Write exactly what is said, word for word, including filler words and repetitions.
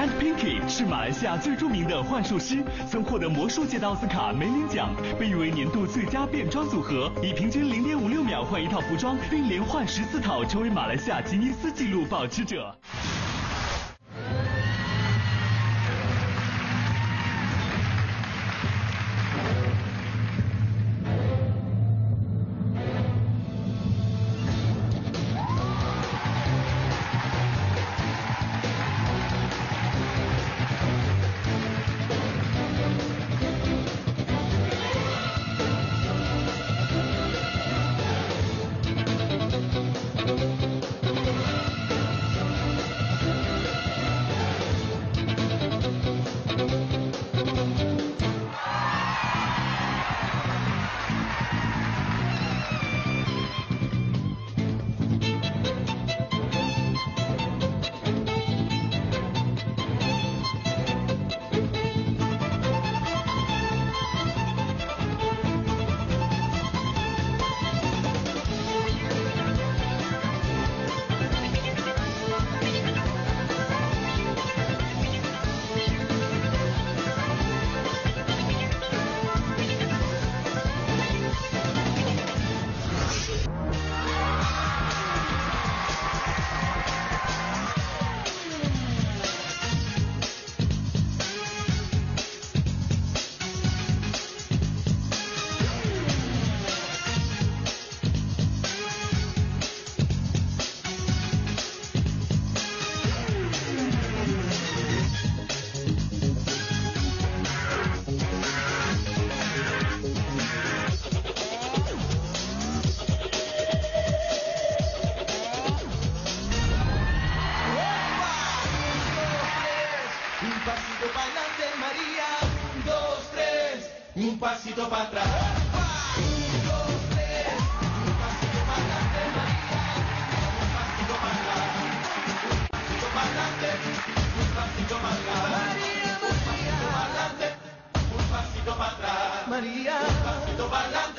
and Pinky 是马来西亚最著名的幻术师，曾获得魔术界的奥斯卡梅林奖，被誉为年度最佳变装组合，以平均零点五六秒换一套服装，并连换十四套，成为马来西亚吉尼斯纪录保持者。 Un pasito para atrás. Un, dos, tres. Un pasito para adelante, María. Un pasito para atrás. Un pasito para adelante. Un pasito para atrás. María, María. Un pasito para adelante. Un pasito para atrás. María. Un pasito para adelante.